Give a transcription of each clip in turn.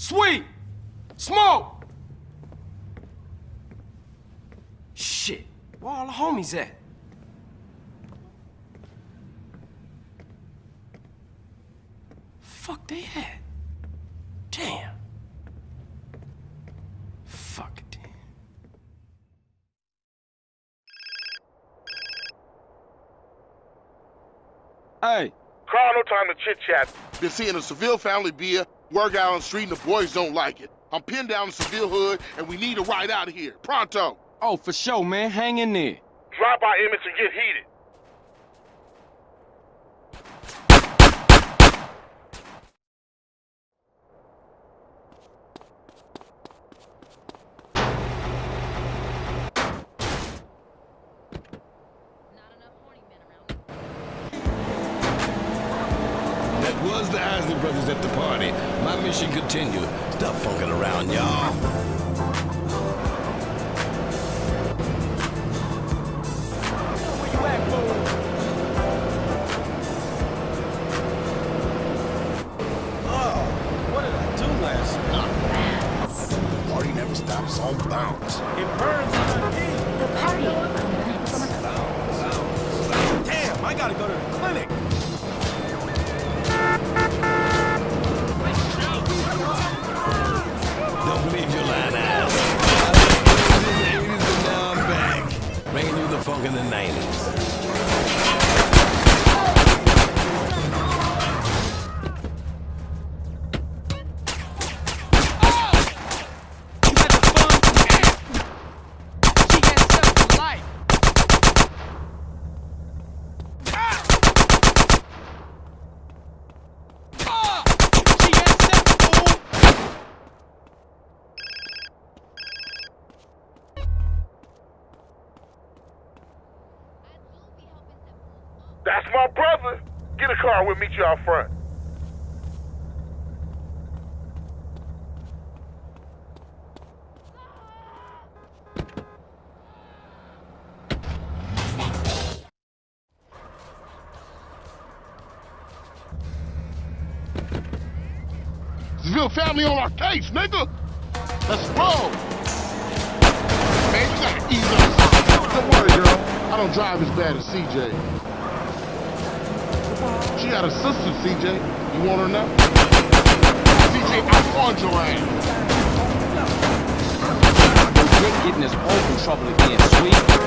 Sweet! Smoke! Shit, where all the homies at? Fuck they at? Damn. Fuck it then. Hey. Carl, no time to chit-chat. Been seeing a Seville family beer, work out on the street, and the boys don't like it. I'm pinned down in Seville hood, and we need a ride out of here. Pronto. Oh, for sure, man. Hang in there. Drop by Emmett and get heated. Was the Isley brothers at the party. My mission continues. Stop funking around, y'all. Where you at, fool? Oh, what did I do last night? The party never stops on bounce. It burns on me. The party on bounce. Damn, I gotta go to the clinic. Don't believe your lying eyes. I was in the 80s, but now I'm back. Bringing you the funk in the 90s. That's my brother. Get a car, we'll meet you out front. Seville family on our case, nigga. Let's roll. Man, you gotta ease up. Don't worry, girl. I don't drive as bad as CJ. She got a sister, CJ. You want her now? CJ, I want your ass. Quit getting us both in trouble again, Sweet.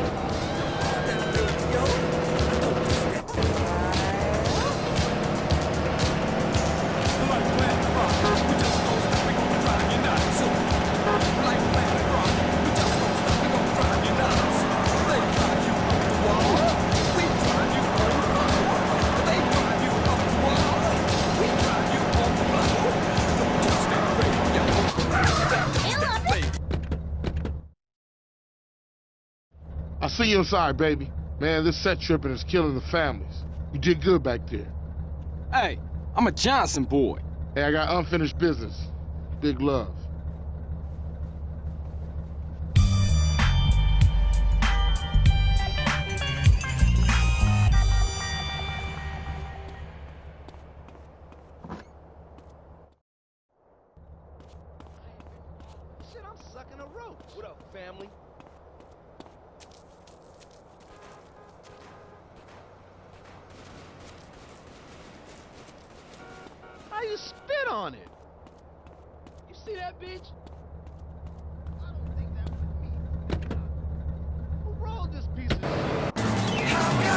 I'll see you inside, baby. Man, this set tripping is killing the families. You did good back there. Hey, I'm a Johnson boy. Hey, I got unfinished business. Big love. Shit, I'm sucking a roach. What up, family? How you spit on it? You see that bitch? I don't think that was me. Who rolled this piece of shit?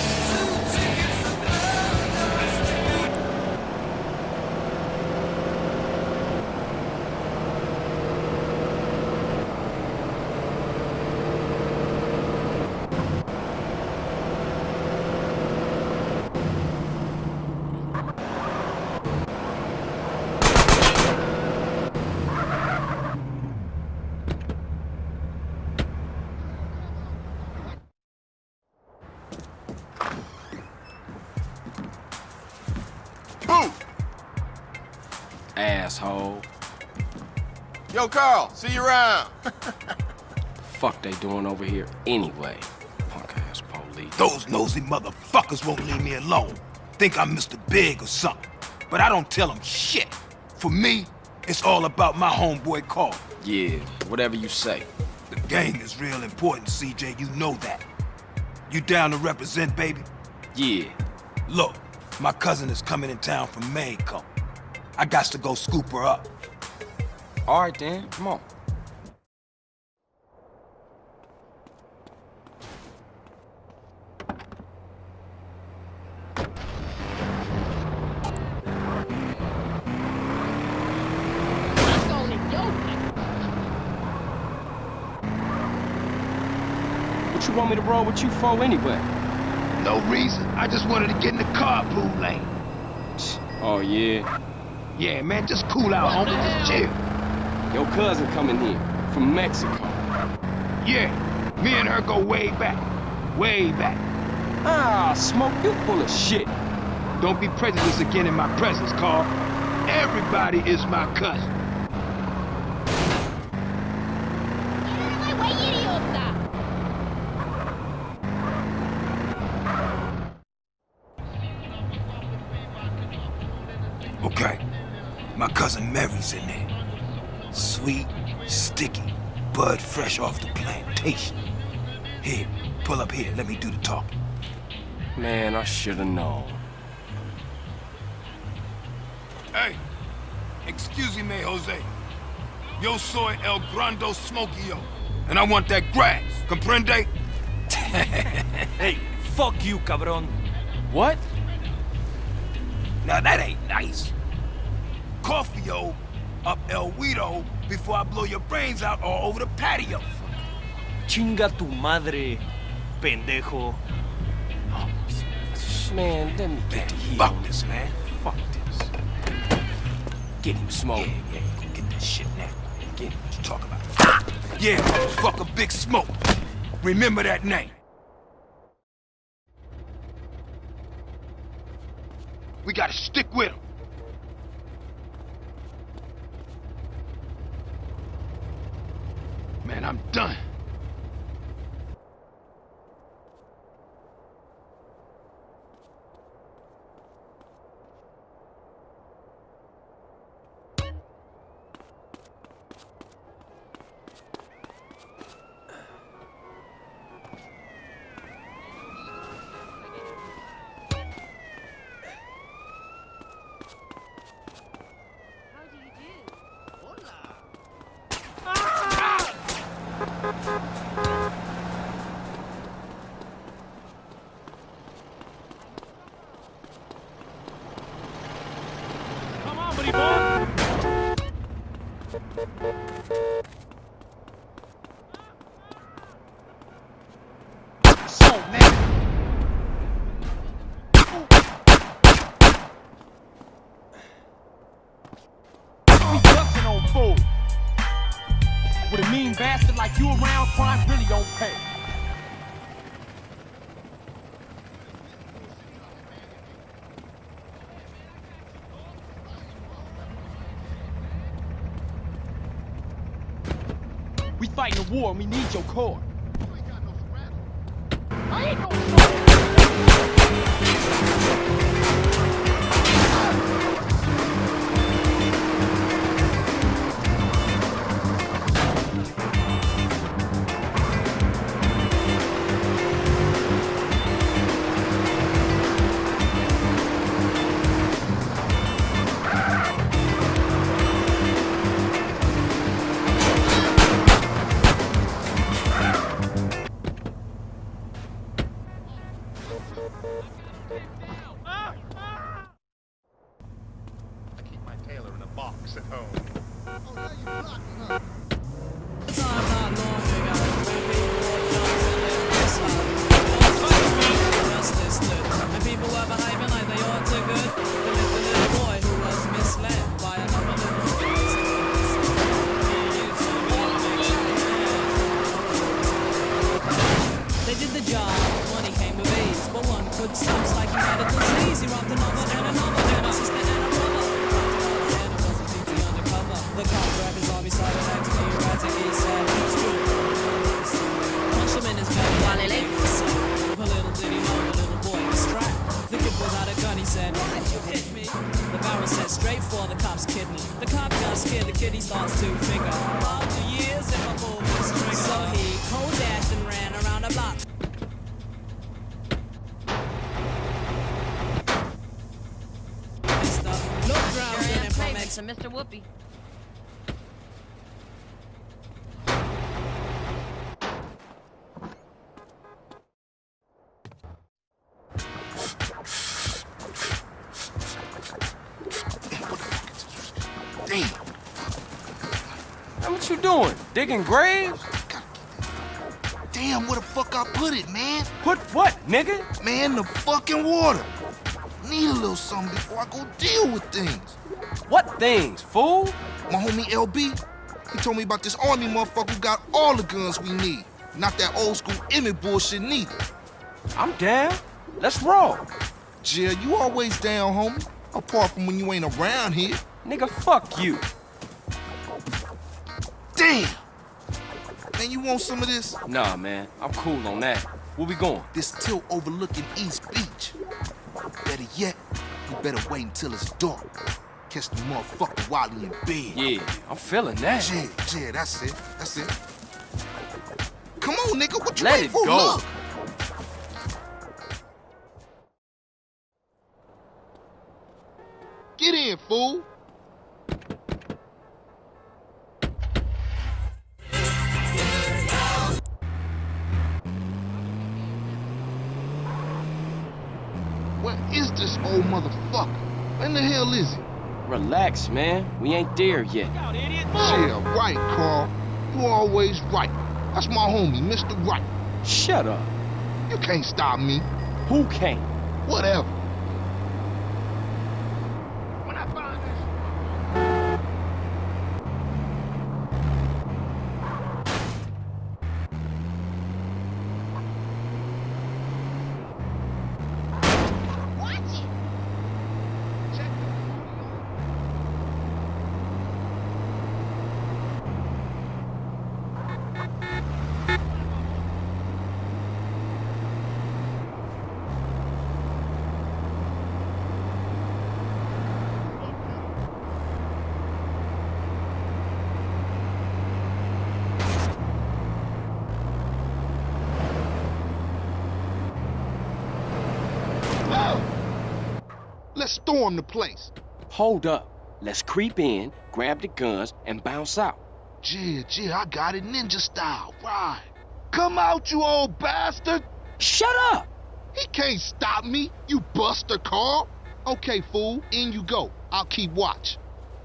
Boom! Asshole. Yo, Carl, see you around. Fuck they doing over here anyway? Punk ass police. Those nosy motherfuckers won't leave me alone. Think I'm Mr. Big or something. But I don't tell them shit. For me, It's all about my homeboy Carl. Yeah, whatever you say. The gang is real important, CJ. You know that. You down to represent, baby? Yeah. Look, my cousin is coming in town from Maycomb. I got to go scoop her up. All right, then. Come on. What you want me to roll with you for anyway? No reason. I just wanted to get in the carpool lane. Oh, yeah? Yeah, man, just cool out, homie. Just chill. Your cousin coming here from Mexico. Yeah, me and her go way back. Way back. Ah, Smoke, you full of shit. Don't be prejudiced again in my presence, Carl. Everybody is my cousin. Okay, my cousin Mary's in there. Sweet, sticky, bud fresh off the plantation. Here, pull up here, let me do the talking. Man, I should've known. Hey, excuse me, Jose. Yo soy El Grande Smokio, and I want that grass, comprende? Hey, fuck you, cabron. What? Now that ain't nice. Coffee-o up El Guido before I blow your brains out all over the patio. Chinga tu madre, pendejo. Man, let me get to here. Fuck this, man. Fuck this. Get him, Smoke. Yeah, go get that shit now. Get him, what you talking about? Yeah, motherfucker, Big Smoke. Remember that name. We gotta stick with him. Man, I'm done. With a mean bastard like you around, crime really don't pay. We fighting a war and we need your core. I ain't no box at home. Oh, now you blocked me, huh? And people were behaving like they ought to good. They met the little boy who was misled by another little boy. They did the job, money came with ease, but one could stumps like he had a disease. He robbed another and another, and a sister and a brother. And it was a duty undercover. The cop grabbed his arm, he started acting erratic. He said, "It's true." Punched him in his belly. A little did he know the little boy was strapped. The kid pulled out a gun, he said, "Why'd you hit me?" The barrel said straight wait for the cops kidney. The cop got scared, the kid he starts to figure. After years, if I pull this trigger. So he cold dashed and ran around the block. Look drowned in from X and Mr. Whoopi. Damn. Now what you doing? Digging graves? Damn, where the fuck I put it, man? Put what, nigga? Man, the fucking water. Need a little something before I go deal with things. What things, fool? My homie LB, he told me about this army motherfucker who got all the guns we need. Not that old school Emmett bullshit neither. I'm down. Let's roll. Jill, you always down, homie. Apart from when you ain't around here. Nigga, fuck you. Damn! Man, you want some of this? Nah, man. I'm cool on that. Where we going? This tilt overlooking East Beach. Better yet, you better wait until it's dark. Catch the motherfucker while he in bed. Yeah, I'm feeling that. Yeah, that's it. That's it. Come on, nigga, what you Let waiting it for? go. Look. Get in, fool. Where is this old motherfucker? Where in the hell is he? Relax, man. We ain't there yet. Yeah, right, Carl. You always right. That's my homie, Mr. Right. Shut up. You can't stop me. Who can't? Whatever. When I find this... Watch it. Check the... Let's storm the place. Hold up. Let's creep in, grab the guns, and bounce out. Yeah, I got it ninja style. Right. Come out, you old bastard. Shut up! He can't stop me, you buster, Carl. Okay, fool, in you go. I'll keep watch.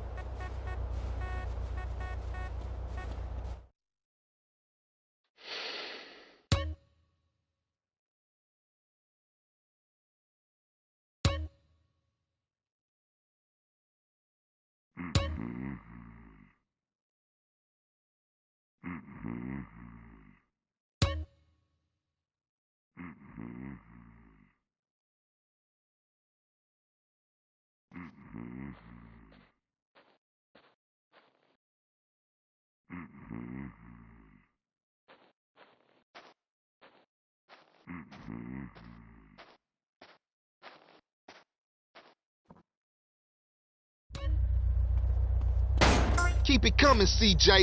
Keep it coming, CJ.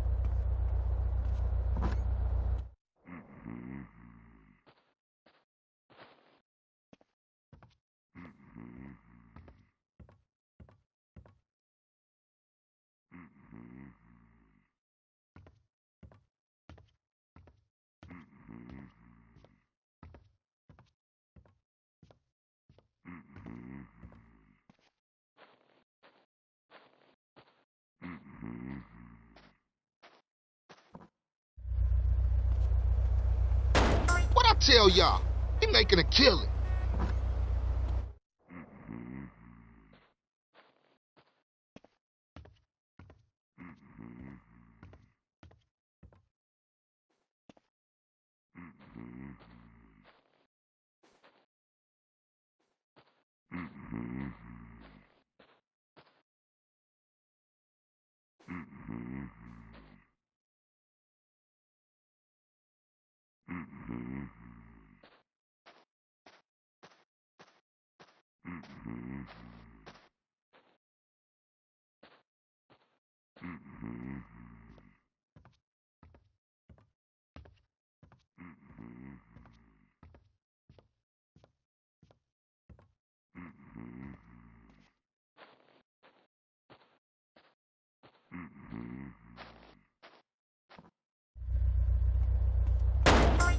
What I tell y'all? He making a killing.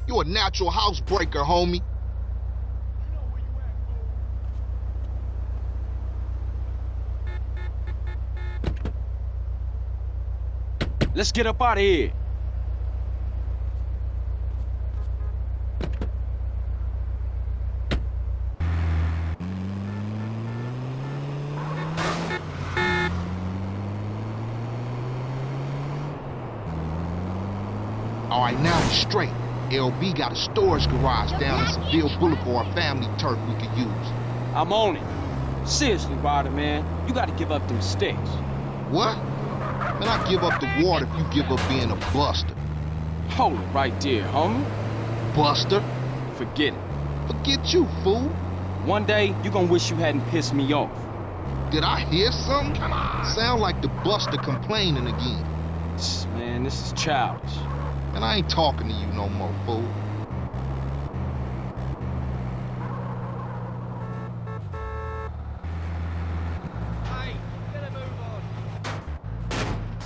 You a natural housebreaker, homie. Let's get up out of here. All right, now we're straight. LB got a storage garage down in Seville Boulevard, family turf we could use. I'm on it. Seriously, Ryder, man. You gotta give up them sticks. What? Man, I give up the water if you give up being a buster. Hold it right there, homie. Buster? Forget it. Forget you, fool. One day, you gonna wish you hadn't pissed me off. Did I hear something? Sound like the buster complaining again. Man, this is childish. And I ain't talking to you no more, fool. Hey, better move on.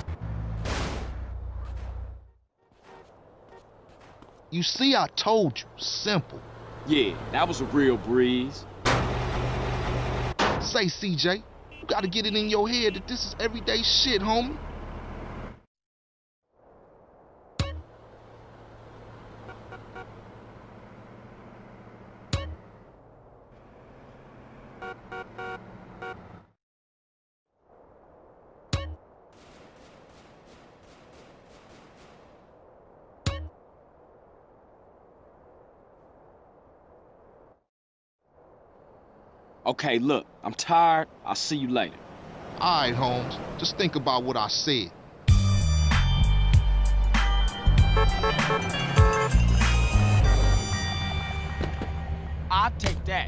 You see, I told you. Simple. Yeah, that was a real breeze. Say, CJ, you gotta get it in your head that this is everyday shit, homie. Okay, look, I'm tired. I'll see you later. All right, Holmes. Just think about what I said. I'll take that.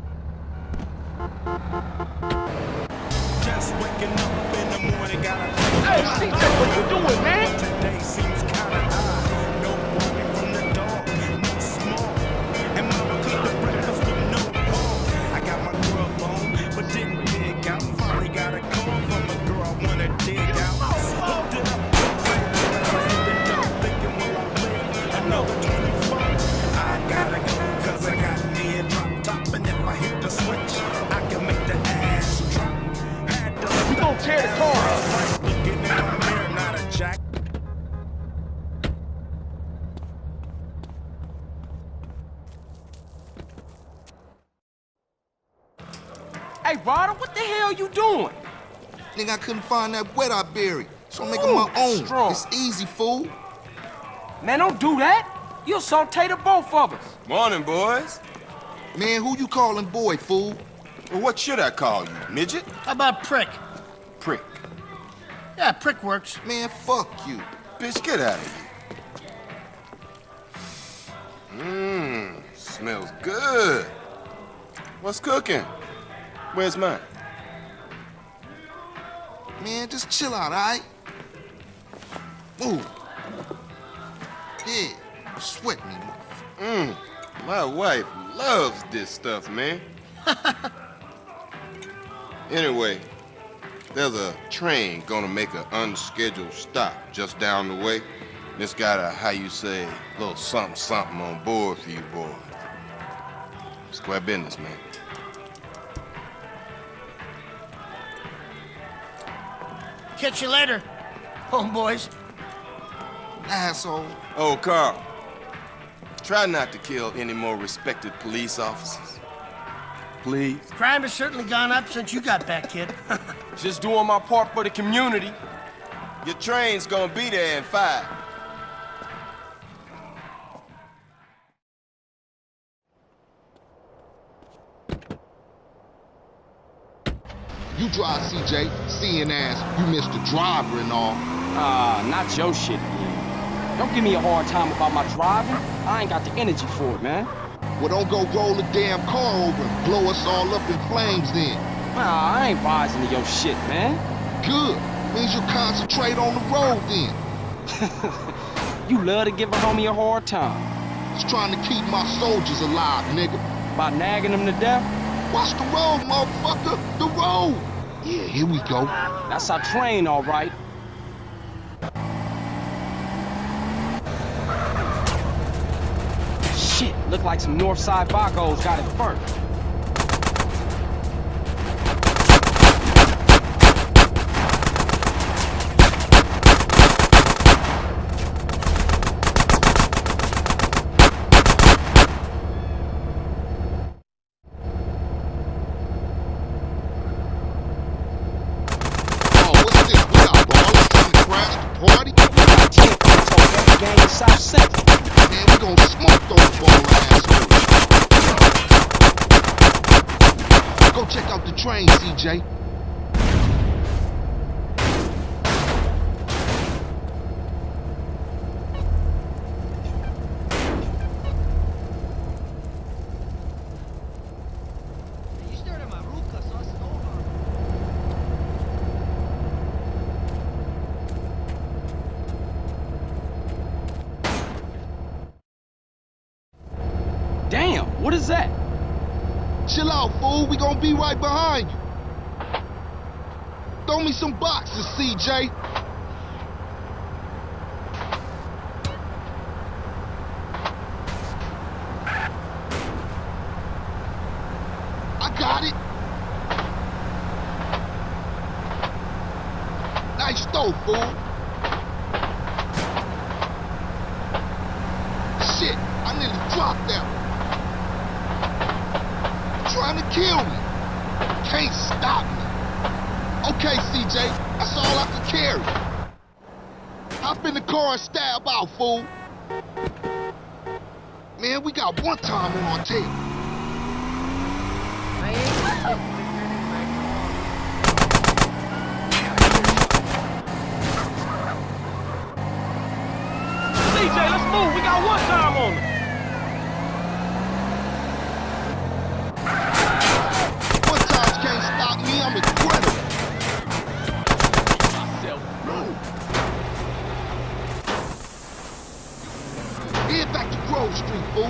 Just waking up in the morning, gotta Hey, CJ, what you doing, man? today seems kinda high. No warning from the dog, no small. And mama cooked the breakfast with no pork. I got my grub on, but didn't dig out. Finally got a call from a girl I wanna dig out. Hooked it up, thinking will I live another 24? I gotta go, cause I got me a drop top. And if I hit the switch, I can make the ass drop. We gon' tear the car up. Looking in my mirror, not a jack. Hey, Ryder, what the hell you doing? Nigga, I couldn't find that wet I buried, so I'm making my own. Strong. It's easy, fool. Man, don't do that. You'll saute the both of us. Morning, boys. Man, who you calling boy, fool? Well, what should I call you, midget? How about prick? Prick. Yeah, prick works. Man, fuck you. Bitch, get out of here. Smells good. What's cooking? Where's mine? Man, just chill out, all right? Move. Yeah, sweat me, motherfucker. My wife loves this stuff, man. Anyway, there's a train gonna make an unscheduled stop just down the way. And it's got a, how you say, little something on board for you boys. Square business, man. Catch you later, homeboys. Asshole. Oh, Carl, try not to kill any more respected police officers. Please. Crime has certainly gone up since you got back, kid. Just doing my part for the community. Your train's gonna be there in 5. You drive, CJ, seeing as you missed the driver and all. Not your shit again. Don't give me a hard time about my driving. I ain't got the energy for it, man. Well, don't go roll the damn car over and blow us all up in flames then. Nah, I ain't rising to your shit, man. Good. Means you concentrate on the road then. You love to give a homie a hard time. Just trying to keep my soldiers alive, nigga. By nagging them to death? Watch the road, motherfucker. The road. Yeah, here we go. That's our train, all right. Look like some Northside Vagos got it first. South Central. Man, we gon' smoke those ball ass hoes. Go check out the train, CJ. Damn, what is that? Chill out, fool. We gonna be right behind you. Throw me some boxes, CJ. I got it. Nice throw, fool. Shit, I nearly dropped that one. Trying to kill me. Can't stop me. Okay, CJ, that's all I can carry. Hop in the car and stab out, fool. Man, we got one time on our tail. CJ, let's move. We got one time on them. I'm incredible. Head back to Grove Street, fool.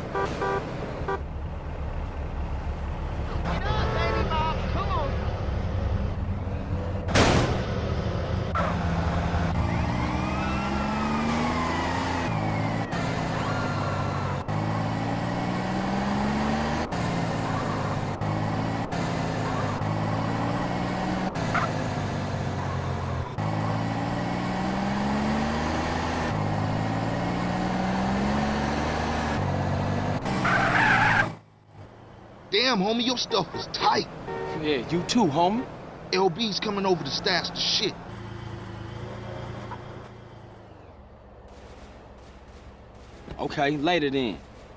Damn, homie, your stuff is tight. Yeah, you too, homie. LB's coming over to stash the shit. Okay, later then.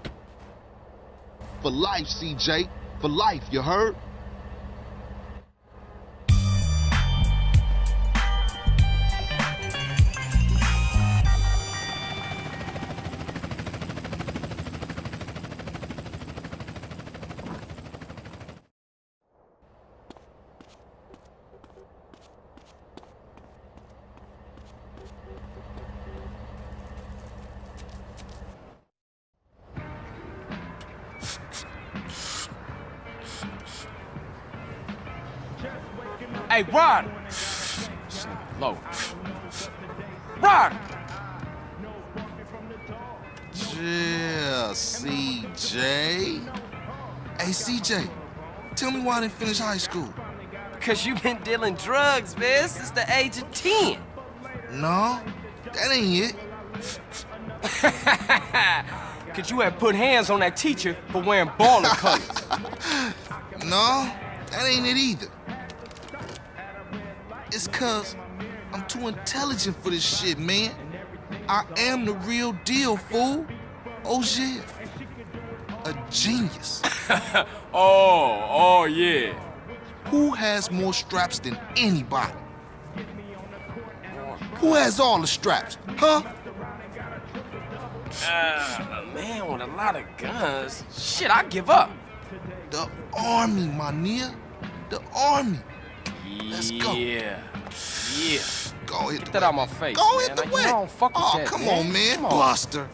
For life, CJ. For life, you heard? Hey, Rod! Low. Rod! Yeah, CJ. Hey, CJ, tell me why I didn't finish high school. Because you've been dealing drugs, man, since the age of 10. No, that ain't it. Because you had put hands on that teacher for wearing baller colors. No, that ain't it either. It's cause I'm too intelligent for this shit, man. I am the real deal, fool. Oh, yeah. A genius. Oh, yeah. Who has more straps than anybody? Who has all the straps, huh? A man with a lot of guns. Shit, I give up. The army, my nigga. The army. Let's go. Yeah. Go hit Get the that way. out my face, Go man. hit the Like, way. you don't fuck with Oh, that, come man. on, man. Come on. Buster.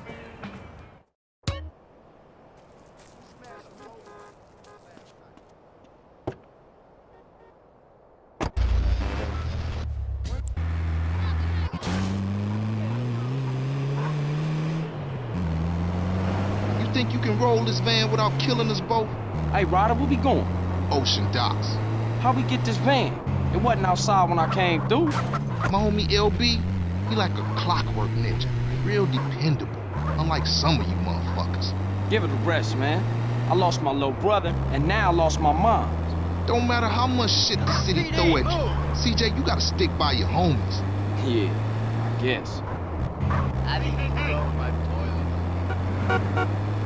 think you can roll this van without killing us both? Hey, Ryder, where we going? Ocean Docks. How we get this van? It wasn't outside when I came through. My homie LB, he like a clockwork ninja. Real dependable. Unlike some of you motherfuckers. Give it a rest, man. I lost my little brother, and now I lost my mom. Don't matter how much shit the city throw at you. CJ, you gotta stick by your homies. Yeah, I guess. I need to go to my toilet.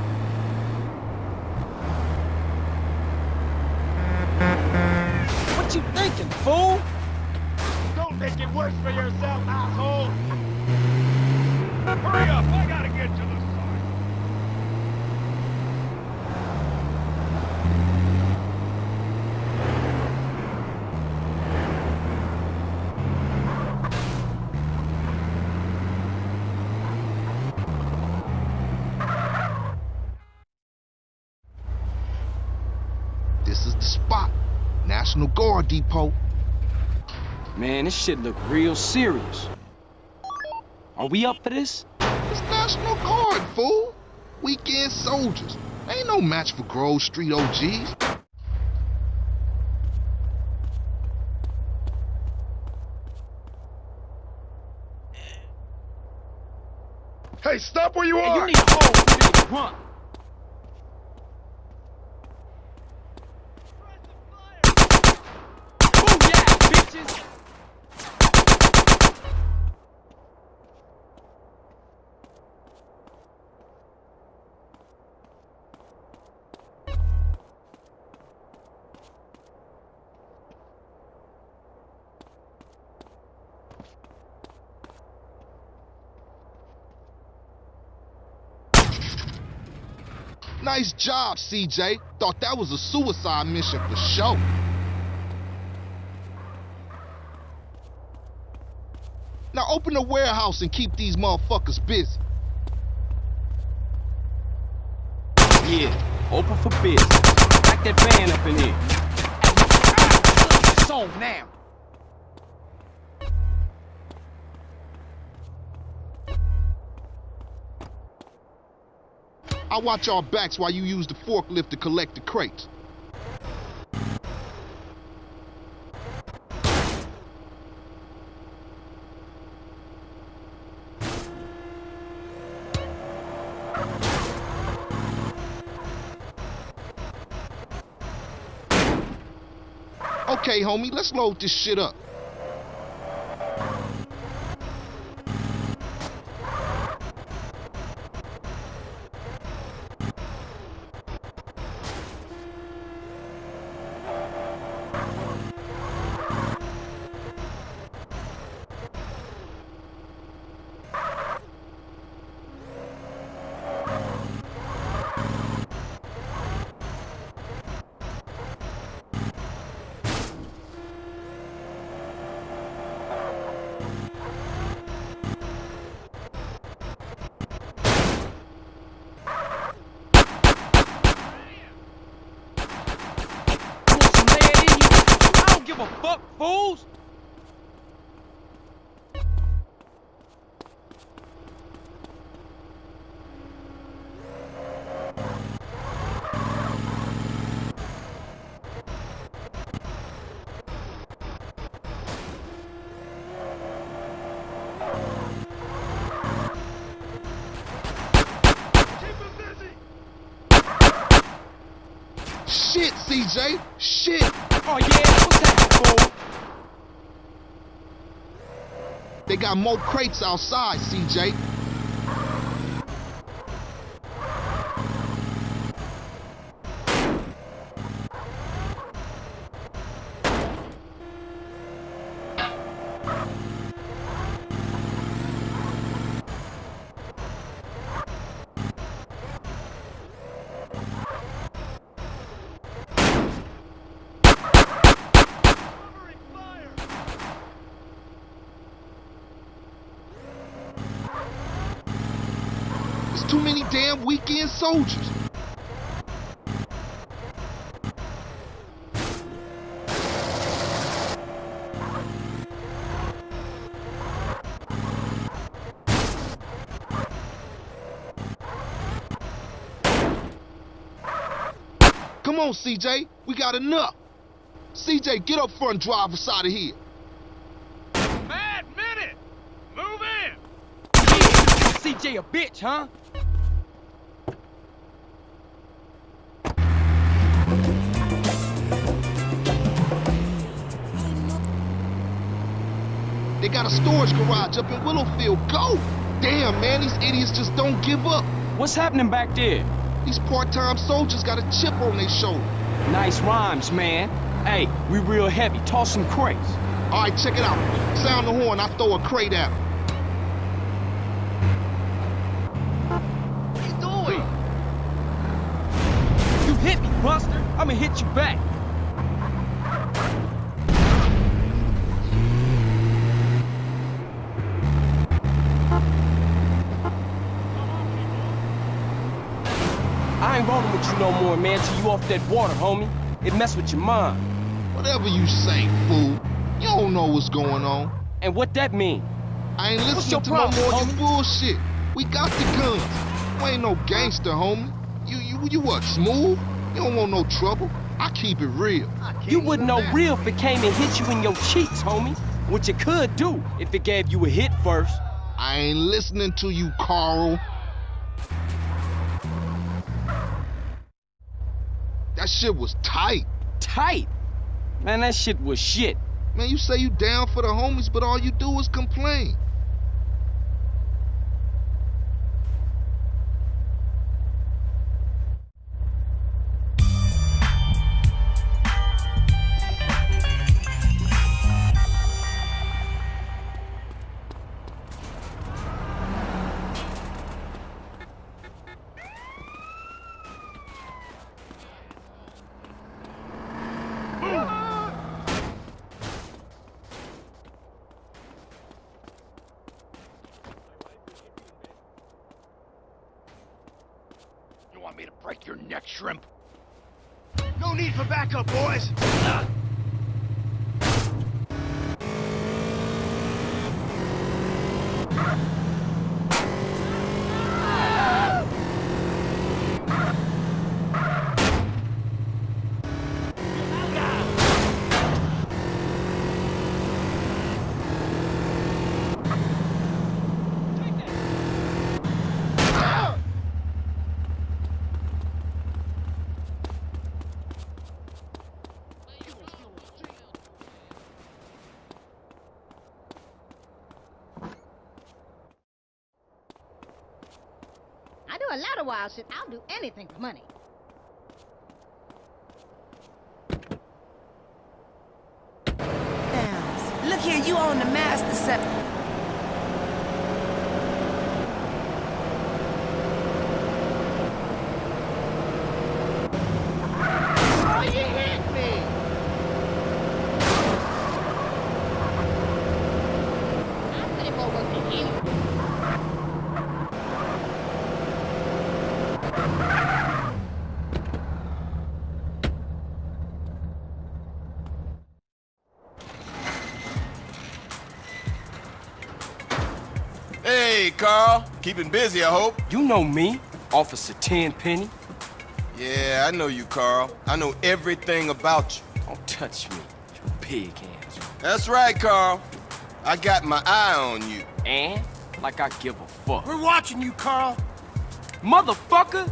What you thinking, fool? Don't make it worse for yourself, asshole! Hurry up, I gotta get to the side. This is the spot. National Guard Depot. Man, this shit look real serious. Are we up for this? It's National Guard, fool. Weekend soldiers. Ain't no match for Grove Street OGs. Hey, stop where you Hey, are! you need to hold this run. Booyah, bitches! Nice job, CJ. Thought that was a suicide mission for sure. Now open the warehouse and keep these motherfuckers busy. Yeah, open for business. Back that van up in here. It's on now. I'll watch our backs while you use the forklift to collect the crates. Okay, homie, let's load this shit up. Give a fuck, fools! Shit, CJ! Shit! Oh yeah, what's that, fool? They got more crates outside, CJ. There's too many damn weekend soldiers. Come on, CJ. We got enough. CJ, get up front and drive us out of here. Mad minute! Move in! CJ a bitch, huh? They got a storage garage up in Willowfield. Go! Damn, man, these idiots just don't give up. What's happening back there? These part-time soldiers got a chip on their shoulder. Nice rhymes, man. Hey, we real heavy. Toss some crates. All right, check it out. Sound the horn, I throw a crate at them. What are you doing? You hit me, Buster. I'ma hit you back. I ain't rolling with you no more, man, till you off that water, homie. It mess with your mind. Whatever you say, fool. You don't know what's going on. And what that mean? I ain't What's your listening to problem, no more of homie? your bullshit. We got the guns. You ain't no gangster, homie. You what, smooth? You don't want no trouble. I keep it real. You wouldn't know real if it came and hit you in your cheeks, homie. What you could do if it gave you a hit first. I ain't listening to you, Carl. That shit was tight. Tight? Man, that shit was shit. Man, you say you down for the homies, but all you do is complain. You want me to break your neck, shrimp? No need for backup, boys! I do a lot of wild shit. I'll do anything for money. Look here, you on the master set. Oh, you hit me! I'm putting more work than you. Hey, Carl. Keeping busy, I hope. You know me, Officer Tenpenny. Yeah, I know you, Carl. I know everything about you. Don't touch me, you pig hands. That's right, Carl. I got my eye on you. And? Like I give a fuck. We're watching you, Carl. Motherfucker!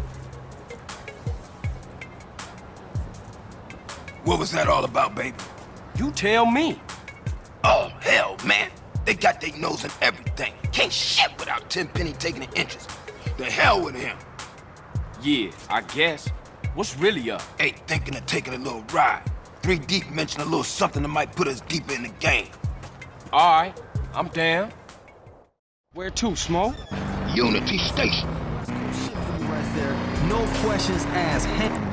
What was that all about, baby? You tell me. Oh, hell, man. They got their nose in everything. Can't shit without Tenpenny taking an interest. The hell with him. Yeah, I guess. What's really up? Hey, thinking of taking a little ride. 3 Deep mentioned a little something that might put us deeper in the game. All right, I'm down. Where to, Smoke? Unity Station. Shit for you right there. No questions asked.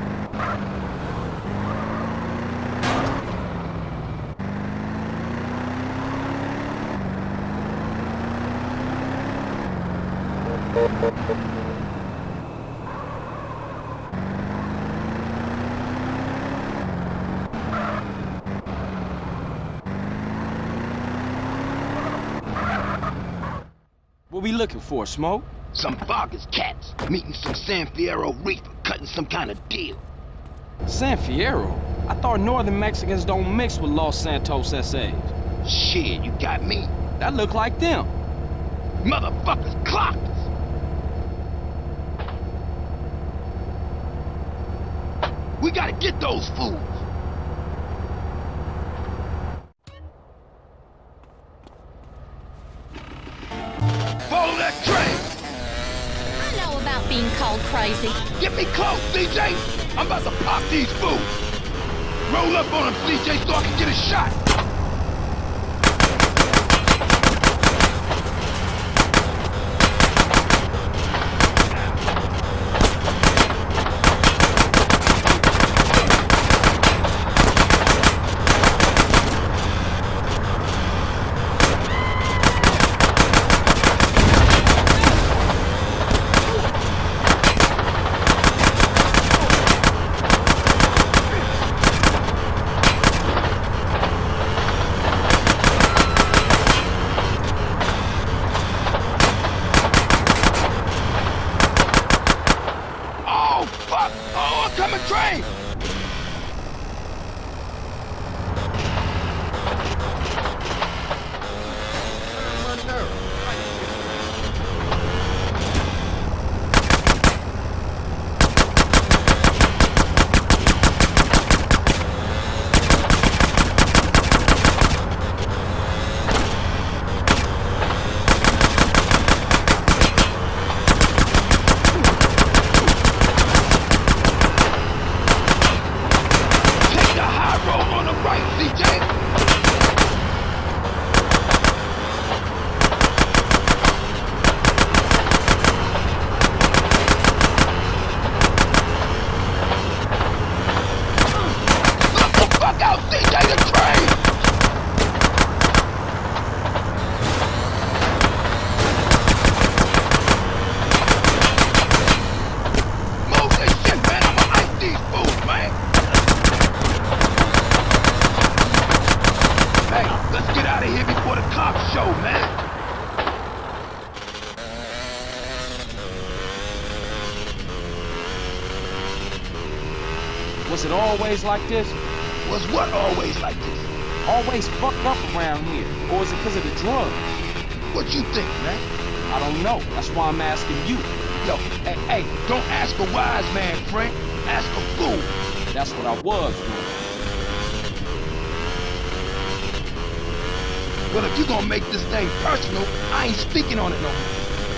What we looking for, San Fierro? I thought northern Mexicans don't mix with Los Santos SAs. Shit, you got me. That look like them. Motherfuckers clocked us. We gotta get those fools. Follow that train. I know about being called crazy. Get me close, CJ. I'm about to pop these fools. Roll up on them, CJ, so I can get a shot. Train! Was it always like this? Was what always like this? Always fucked up around here. Or is it because of the drugs? What you think, man? I don't know. That's why I'm asking you. Yo, hey, don't ask a wise man, Frank. Ask a fool. That's what I was doing. Well, if you're gonna make this thing personal, I ain't speaking on it no more.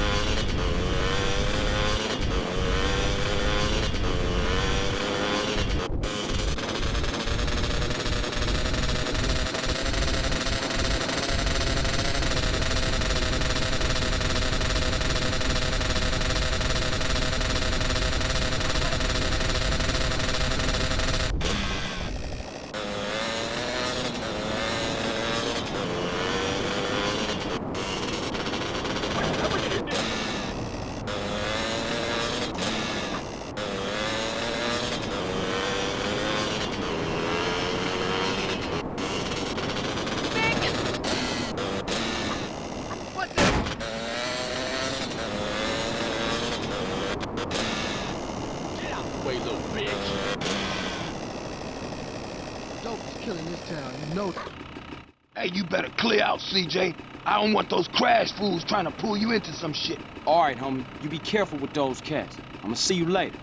Killing this town, you know. Hey, you better clear out, CJ. I don't want those crash fools trying to pull you into some shit. All right, homie. You be careful with those cats. I'ma see you later.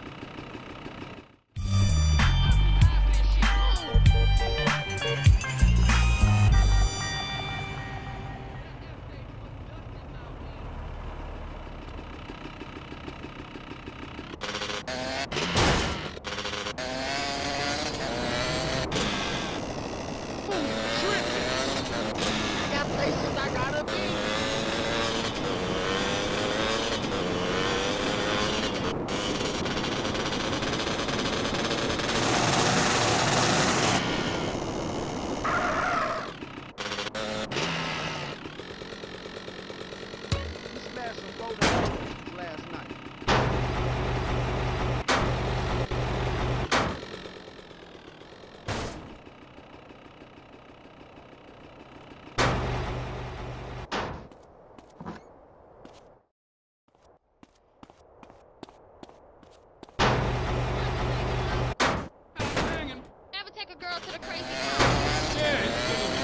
to the crazy house. Yeah, it's gonna be.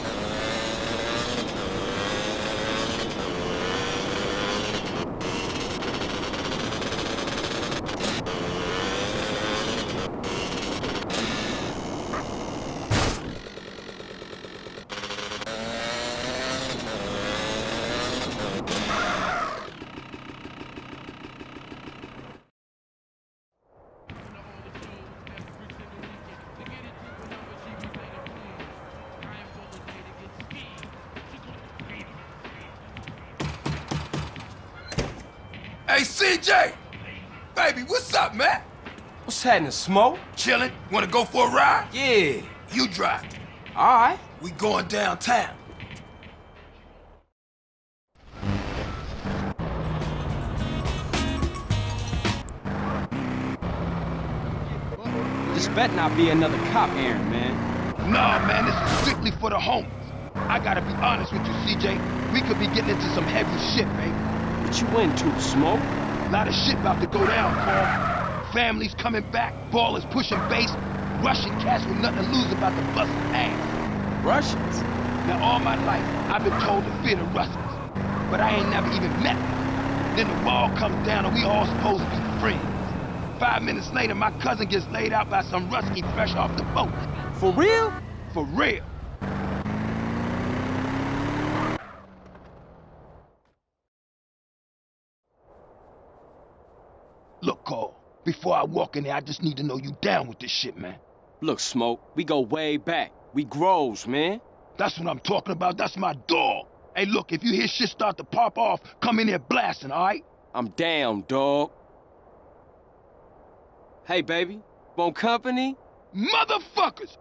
Hey, CJ! Baby, what's up, man? What's happening, Smoke? Chillin'? Wanna go for a ride? Yeah. You drive. All right. We going downtown. This better not be another cop errand, man. Nah, man, this is strictly for the homies. I gotta be honest with you, CJ. We could be getting into some heavy shit, baby. What you into, Smoke? Lot of shit about to go down, Paul. Families coming back, ballers pushing base, Russian cats with nothing to lose about to bust ass. Russians? Now, all my life, I've been told to fear the Russians, but I ain't never even met them. Then the wall comes down and we all supposed to be friends. 5 minutes later, my cousin gets laid out by some Rusky fresh off the boat. For real? For real. Look, Cole, before I walk in there, I just need to know you down with this shit, man. Look, Smoke, we go way back. We grows, man. That's what I'm talking about. That's my dog. Hey, look, if you hear shit start to pop off, come in there blasting, all right? I'm down, dog. Hey, baby, want company? Motherfuckers!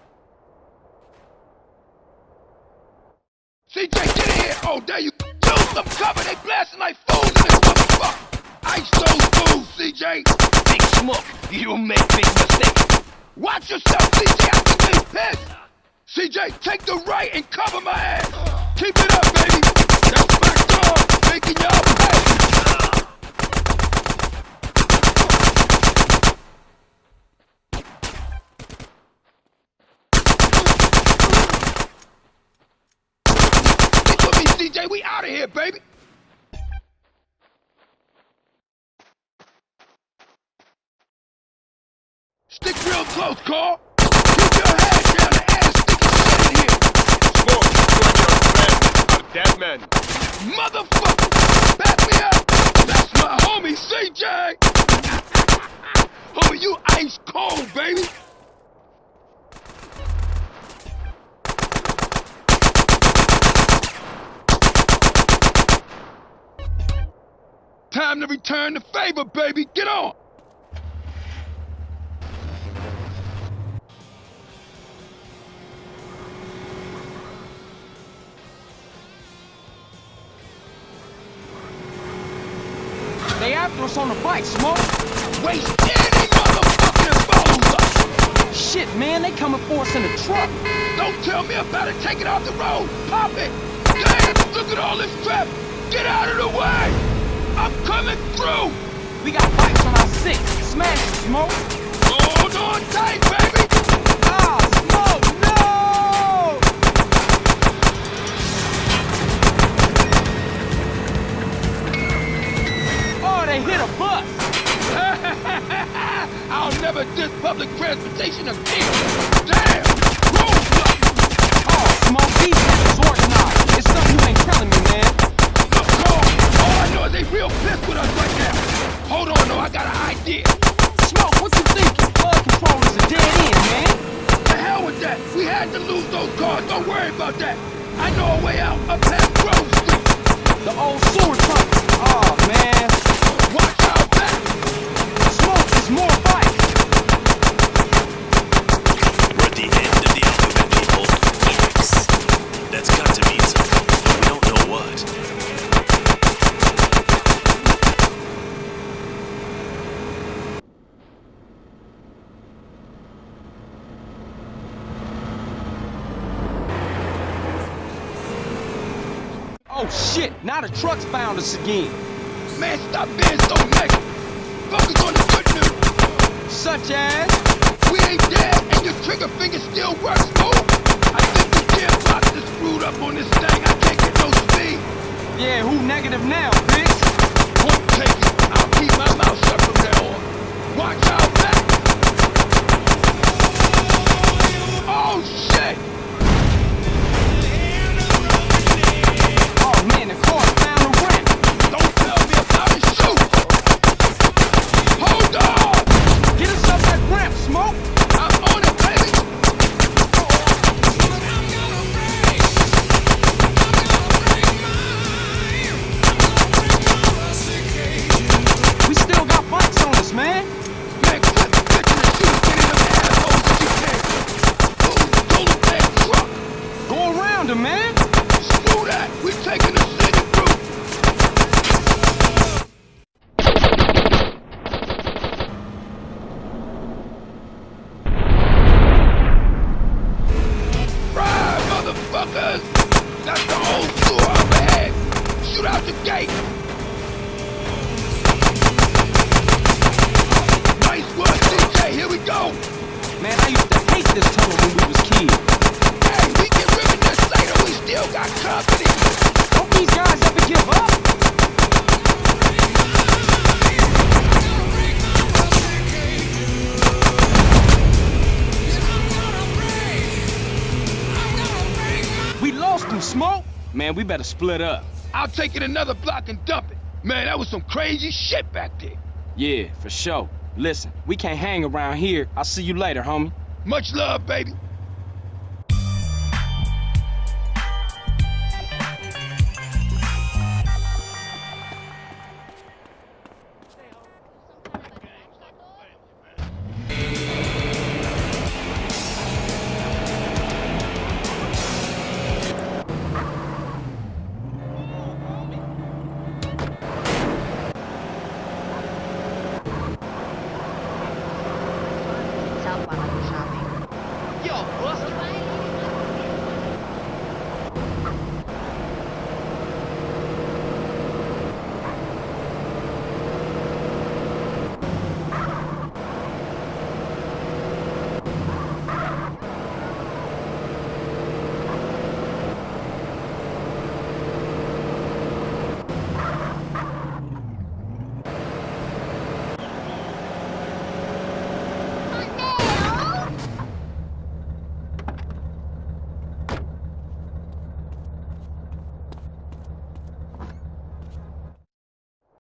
CJ, get in here! Oh, there you go! Some cover! They blasting like fools in this motherfucker! Ice those fools, CJ! Big Smoke, you don't make big mistakes. Watch yourself, CJ! I think they pissed! CJ, take the right and cover my ass! Keep it up, baby! That's my dog making y'all pay! Stick with me, CJ! We out of here, baby! Stick real close, Carl! Keep your head down, the air is sticky shit in here! Smoke, you and your friend are dead men. Motherfucker! Back me up! That's my homie, CJ! Homie, you ice cold, baby! Time to return the favor, baby! Get on! They after us on the bike, Smoke. Waste any motherfucking follows us! Shit, man, they coming for us in the truck. Don't tell me about it! Take it off the road! Pop it! Damn! Look at all this traffic! Get out of the way! I'm coming through! We got bikes on our six. Smash it, Smoke. Hold on tight, baby! Ah, Smoke, no! Oh, they hit a bus! I'll never diss public transportation again! Damn! Roadblock! Oh, Smoke, these niggas organized. It's something you ain't telling me, man. Look, Carl, all I know is they real pissed with us right now. Hold on, though, I got an idea. Smoke, what you thinking? Flood control is a dead end, man. The hell with that! We had to lose those cars, don't worry about that. I know a way out, up past Grove Street. The old sewer tunnel. Oh, man. Watch out back! Smoke, there's more bikes. We're at the end of the alphabet, people. X. That's got to mean something, but we don't know what. Oh, shit. Now the truck's found us again. Man, stop being so negative. Focus on the good news. Such as? We ain't dead, and your trigger finger negative now, bitch. Point taken. I'll keep my mouth shut from now on. Watch out back. Oh, shit. Oh, man, the car's found a ramp. Don't tell me about it. Shoot. Hold on. Get us up that ramp, Smoke. I'm on it, baby. We still got bikes on us, man. Man, quit bitching and shoot. Get in them assholes if you can. Ooh, total bad truck. Go around him, man. Screw that. We taking the city through. Ride, motherfuckers. That's the whole store overhead. Shoot out the gate. Nice work, DJ. Here we go. Man, I used to hate this tunnel when we was kids. Hey, we can rip it this later. We still got company. Don't these guys ever give up? We lost him, Smoke. Man, we better split up. I'll take it another block and dump it. Man, that was some crazy shit back there. Yeah, for sure. Listen, we can't hang around here. I'll see you later, homie. Much love, baby. Tell while I go shopping. Yo, Buster,